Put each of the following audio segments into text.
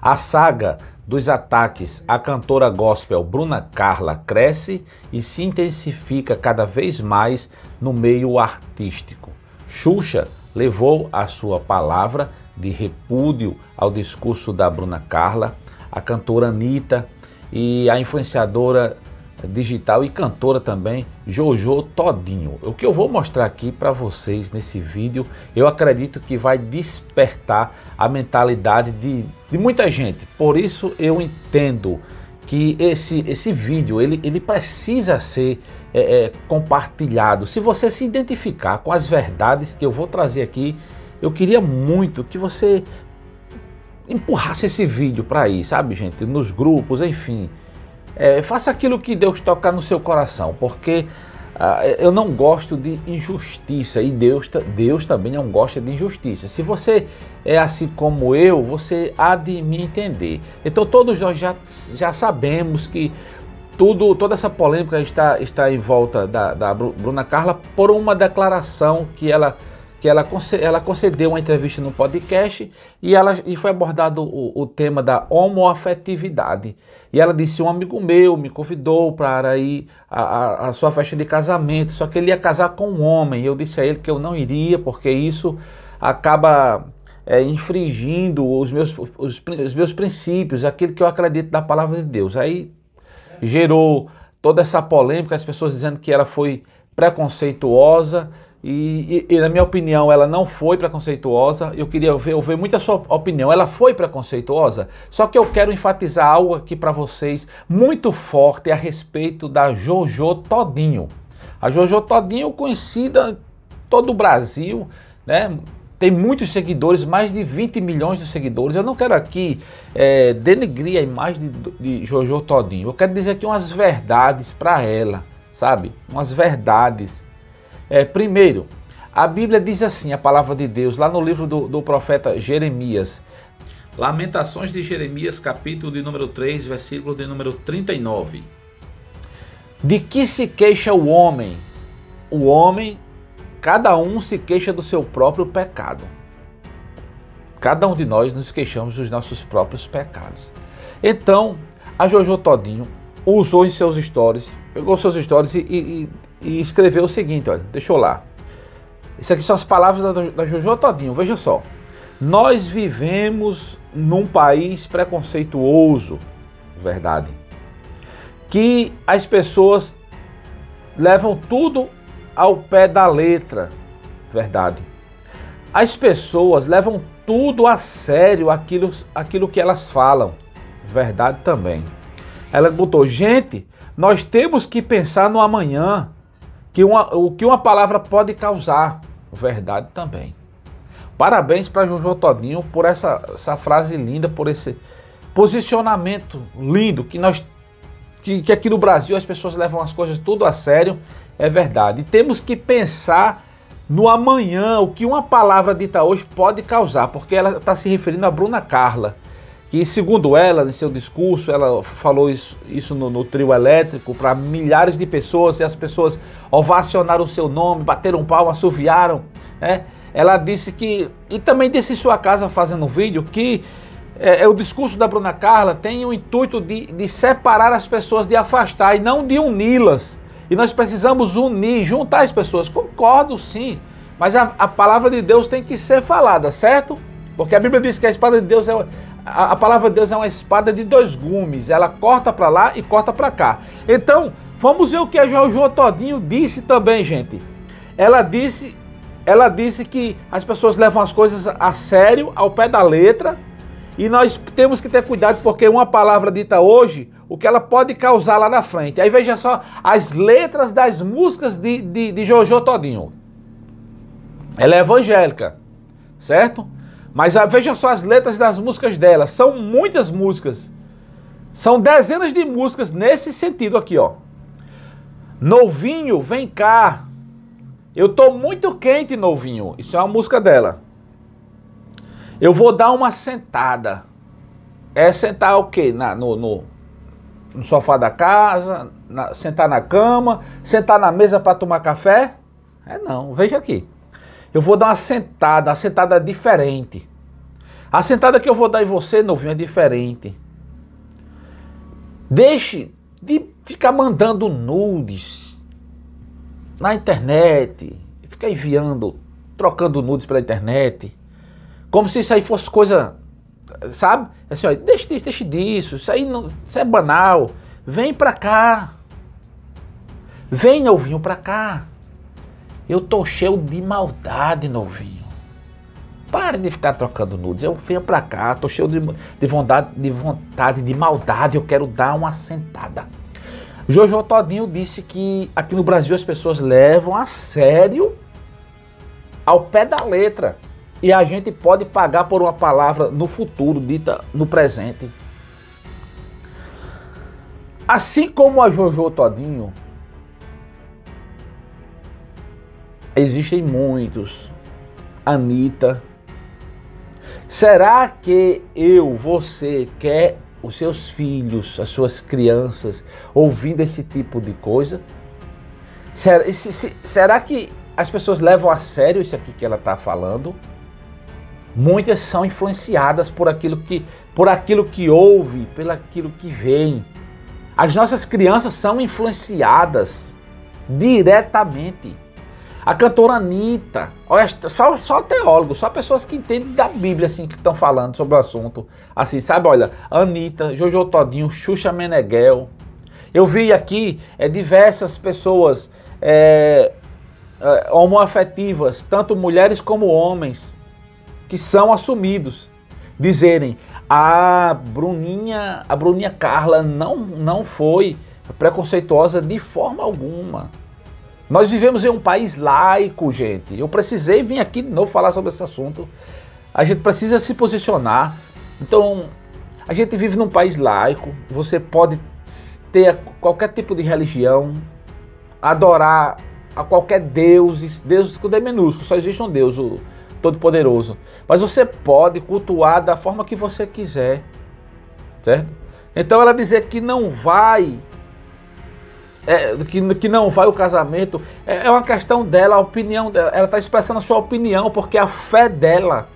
A saga dos ataques à cantora gospel Bruna Carla cresce e se intensifica cada vez mais no meio artístico. Xuxa levou a sua palavra de repúdio ao discurso da Bruna Carla, a cantora Anitta e a influenciadora digital e cantora também Jojo Todinho. O que eu vou mostrar aqui para vocês nesse vídeo, eu acredito que vai despertar a mentalidade de muita gente. Por isso eu entendo que esse vídeo ele precisa ser compartilhado. Se você se identificar com as verdades que eu vou trazer aqui, eu queria muito que você empurrasse esse vídeo para aí, sabe, gente? Nos grupos, enfim. Faça aquilo que Deus tocar no seu coração, porque eu não gosto de injustiça e Deus também não gosta de injustiça. Se você é assim como eu, você há de me entender. Então todos nós já sabemos que toda essa polêmica está em volta da Bruna Carla por uma declaração que ela concedeu uma entrevista no podcast e foi abordado o tema da homoafetividade. E ela disse: um amigo meu me convidou para ir à sua festa de casamento, só que ele ia casar com um homem. Eu disse a ele que eu não iria, porque isso acaba infringindo os meus princípios, aquilo que eu acredito da palavra de Deus. Aí gerou toda essa polêmica, as pessoas dizendo que ela foi preconceituosa. E na minha opinião ela não foi preconceituosa. Eu queria ouvir muito a sua opinião. Ela foi preconceituosa? Só que eu quero enfatizar algo aqui para vocês muito forte a respeito da Jojo Todinho. A Jojo Todinho, conhecida em todo o Brasil, né? Tem muitos seguidores, mais de 20 milhões de seguidores. Eu não quero aqui denegrir a imagem de Jojo Todinho. Eu quero dizer aqui umas verdades para ela, sabe? Umas verdades. Primeiro, a Bíblia diz assim, a palavra de Deus, lá no livro do profeta Jeremias, Lamentações de Jeremias, capítulo de número 3, versículo de número 39. De que se queixa o homem? O homem, cada um se queixa do seu próprio pecado. Cada um de nós nos queixamos dos nossos próprios pecados. Então, a Jojo Todinho usou em seus stories, pegou seus stories e escreveu o seguinte, olha, deixou lá. Isso aqui são as palavras da Jojo Todinho, veja só. Nós vivemos num país preconceituoso, verdade, que as pessoas levam tudo ao pé da letra, verdade. As pessoas levam tudo a sério, aquilo que elas falam, verdade também. Ela botou: gente, nós temos que pensar no amanhã, o que uma palavra pode causar, verdade também. Parabéns para Jojo Todinho por essa frase linda, por esse posicionamento lindo, que aqui no Brasil as pessoas levam as coisas tudo a sério, é verdade. E temos que pensar no amanhã, o que uma palavra dita hoje pode causar, porque ela está se referindo a Bruna Carla, que segundo ela, em seu discurso, ela falou isso no trio elétrico para milhares de pessoas, e as pessoas ovacionaram o seu nome, bateram palma, assoviaram, né? Ela disse que, e também disse em sua casa fazendo um vídeo, que o discurso da Bruna Carla tem o intuito de separar as pessoas, de afastar e não de uni-las. E nós precisamos unir, juntar as pessoas. Concordo sim, mas a palavra de Deus tem que ser falada, certo? Porque a Bíblia diz que a espada de Deus a palavra de Deus é uma espada de dois gumes, ela corta para lá e corta para cá. Então, vamos ver o que a Jojo Todinho disse também, gente. Ela disse que as pessoas levam as coisas a sério, ao pé da letra, e nós temos que ter cuidado, porque uma palavra dita hoje, o que ela pode causar lá na frente. Aí veja só as letras das músicas de Jojo Todinho. Ela é evangélica, certo? Mas veja só as letras das músicas dela, são muitas músicas, são dezenas de músicas nesse sentido aqui, ó. Novinho, vem cá, eu tô muito quente, novinho, isso é uma música dela. Eu vou dar uma sentada, sentar o quê? No sofá da casa, sentar na cama, sentar na mesa para tomar café? Não, veja aqui. Eu vou dar uma sentada diferente. A sentada que eu vou dar em você, novinho, é diferente. Deixe de ficar mandando nudes na internet, ficar enviando, trocando nudes pela internet, como se isso aí fosse coisa, sabe? Assim, ó, deixe disso, isso é banal. Vem pra cá. Vem, novinho, pra cá. Eu tô cheio de maldade, novinho. Pare de ficar trocando nudes. Eu venho pra cá, tô cheio de vontade de maldade. Eu quero dar uma sentada. Jojo Todinho disse que aqui no Brasil as pessoas levam a sério, ao pé da letra. E a gente pode pagar por uma palavra no futuro, dita no presente. Assim como a Jojo Todinho, existem muitos. Anitta. Será que você quer os seus filhos, as suas crianças, ouvindo esse tipo de coisa? Será que as pessoas levam a sério isso aqui que ela está falando? Muitas são influenciadas por aquilo que ouve, pelo aquilo que vem. As nossas crianças são influenciadas diretamente. A cantora Anitta, olha, só teólogos, só pessoas que entendem da Bíblia, assim, que estão falando sobre o assunto. Assim, sabe, olha, Anitta, Jojo Todinho, Xuxa Meneghel. Eu vi aqui diversas pessoas homoafetivas, tanto mulheres como homens, que são assumidos, dizerem: a Bruninha Carla não foi preconceituosa de forma alguma. Nós vivemos em um país laico, gente. Eu precisei vir aqui de novo falar sobre esse assunto. A gente precisa se posicionar. Então, a gente vive num país laico. Você pode ter qualquer tipo de religião, adorar a qualquer Deus com D minúsculo. Só existe um Deus, o Todo-Poderoso. Mas você pode cultuar da forma que você quiser, certo? Então ela dizer que não vai... que não vai o casamento, é uma questão dela, a opinião dela. Ela está expressando a sua opinião, porque a fé dela,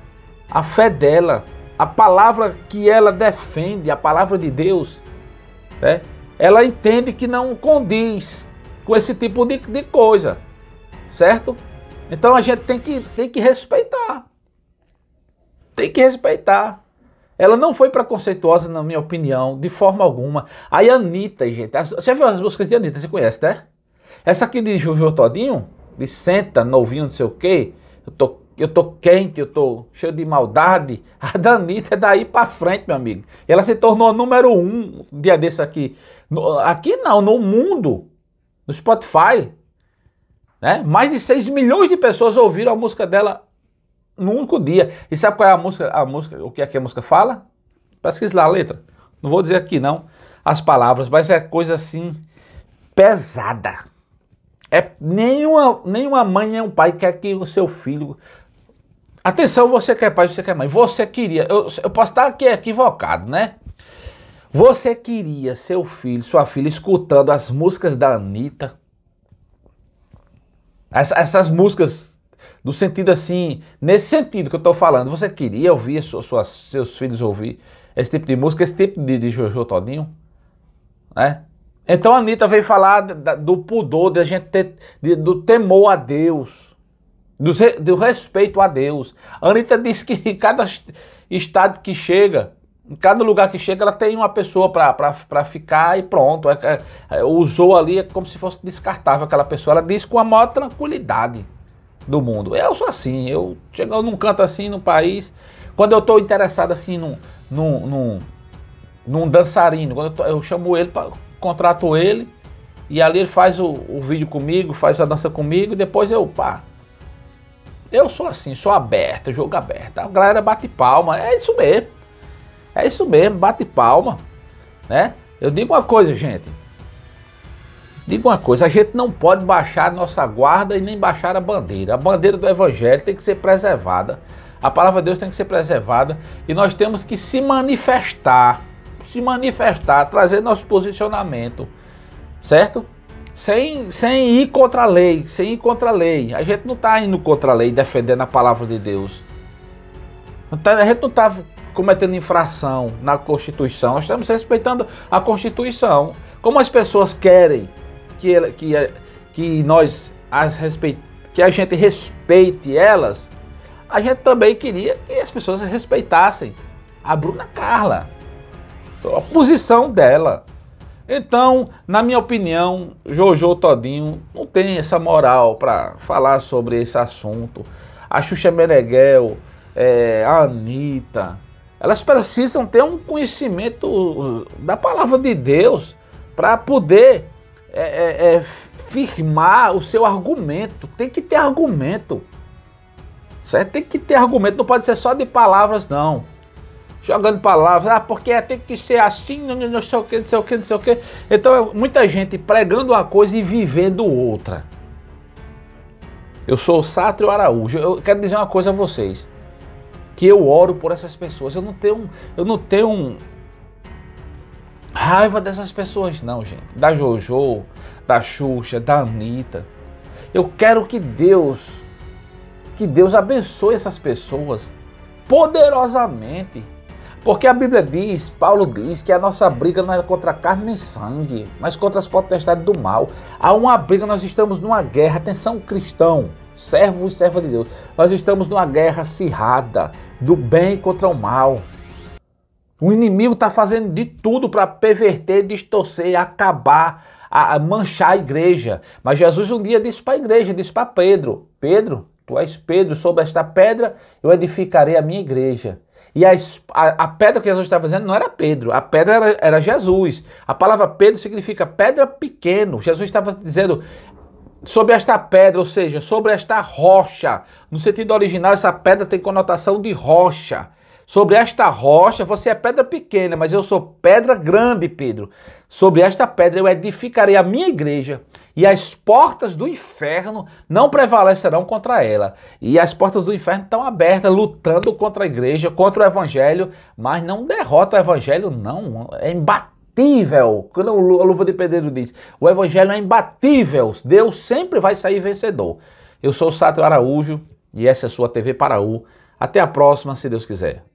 a palavra que ela defende, a palavra de Deus, né, ela entende que não condiz com esse tipo de coisa, certo? Então a gente tem que respeitar. Tem que respeitar. Ela não foi preconceituosa, na minha opinião, de forma alguma. Aí a Anitta, gente, você viu as músicas de Anitta, você conhece, né? Essa aqui de Jojo Todinho, de senta, novinho, não sei o quê, eu tô quente, eu tô cheio de maldade. A da Anitta é daí pra frente, meu amigo. Ela se tornou a número 1 um dia desse aqui. Aqui não, no mundo, no Spotify, né? Mais de 6 milhões de pessoas ouviram a música dela num único dia. E sabe qual é a música, o que é que a música fala? Pesquise lá a letra. Não vou dizer aqui não as palavras, mas é coisa assim pesada. Nenhuma mãe, nenhum pai quer que o seu filho... Atenção, você que é pai, você que é mãe. Você queria... Eu posso estar aqui equivocado, né? Você queria seu filho, sua filha, escutando as músicas da Anitta? Essas músicas... No sentido assim, nesse sentido que eu estou falando, você queria ouvir seus filhos ouvir esse tipo de música, esse tipo de Jojo Todinho? Né? Então a Anitta veio falar do pudor, da gente do temor a Deus, do respeito a Deus. A Anitta disse que em cada estado que chega, em cada lugar que chega, ela tem uma pessoa para ficar e pronto. Usou ali, é como se fosse descartável aquela pessoa. Ela disse com a maior tranquilidade do mundo. Eu sou assim, eu chego num canto assim, num país, quando eu estou interessado assim num dançarino, quando eu chamo ele, contrato ele, e ali ele faz o vídeo comigo, faz a dança comigo, e depois eu sou assim, sou aberto, jogo aberto, a galera bate palma, é isso mesmo, bate palma, né? Eu digo uma coisa, gente, a gente não pode baixar a nossa guarda e nem baixar a bandeira do evangelho tem que ser preservada, a palavra de Deus tem que ser preservada, e nós temos que se manifestar, trazer nosso posicionamento, certo? Sem ir contra a lei, a gente não está indo contra a lei, defendendo a palavra de Deus, A gente não está cometendo infração na Constituição, nós estamos respeitando a Constituição. Como as pessoas querem que nós que a gente respeite elas, a gente também queria que as pessoas respeitassem a Bruna Carla, a posição dela. Então, na minha opinião, Jojo Todinho não tem essa moral para falar sobre esse assunto. A Xuxa Meneghel, a Anitta, elas precisam ter um conhecimento da palavra de Deus para poder firmar o seu argumento. Tem que ter argumento. Certo? Tem que ter argumento, não pode ser só de palavras, não. Jogando palavras, porque tem que ser assim, não sei o que, não sei o que, não sei o que. Então, muita gente pregando uma coisa e vivendo outra. Eu sou o Sátrio Araújo. Eu quero dizer uma coisa a vocês. Que eu oro por essas pessoas. Eu não tenho raiva dessas pessoas, não, gente. Da Jojo, da Xuxa, da Anitta. Eu quero que Deus abençoe essas pessoas poderosamente. Porque a Bíblia diz, Paulo diz, que a nossa briga não é contra carne nem sangue, mas contra as potestades do mal. Há uma briga, nós estamos numa guerra, atenção cristão, servo e serva de Deus. Nós estamos numa guerra acirrada, do bem contra o mal. O inimigo está fazendo de tudo para perverter, distorcer, acabar, a manchar a igreja. Mas Jesus um dia disse para a igreja, disse para Pedro, Pedro, tu és Pedro, sobre esta pedra eu edificarei a minha igreja. E a pedra que Jesus estava dizendo não era Pedro, a pedra era Jesus. A palavra Pedro significa pedra pequeno. Jesus estava dizendo sobre esta pedra, ou seja, sobre esta rocha. No sentido original, essa pedra tem conotação de rocha. Sobre esta rocha, você é pedra pequena, mas eu sou pedra grande, Pedro. Sobre esta pedra eu edificarei a minha igreja, e as portas do inferno não prevalecerão contra ela. E as portas do inferno estão abertas, lutando contra a igreja, contra o evangelho, mas não derrota o evangelho, não. É imbatível. Quando a Luva de Pedreiro diz, o evangelho é imbatível, Deus sempre vai sair vencedor. Eu sou o Sátrio Araújo, e essa é a sua TV Paraú. Até a próxima, se Deus quiser.